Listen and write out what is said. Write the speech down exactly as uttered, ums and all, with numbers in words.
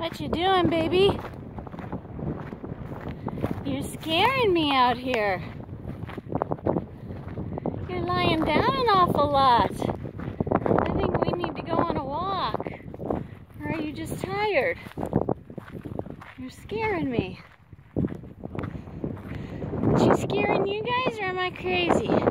What you doing, baby? You're scaring me out here. You're lying down an awful lot. I think we need to go on a walk. Or are you just tired? You're scaring me. Is she scaring you guys, or am I crazy?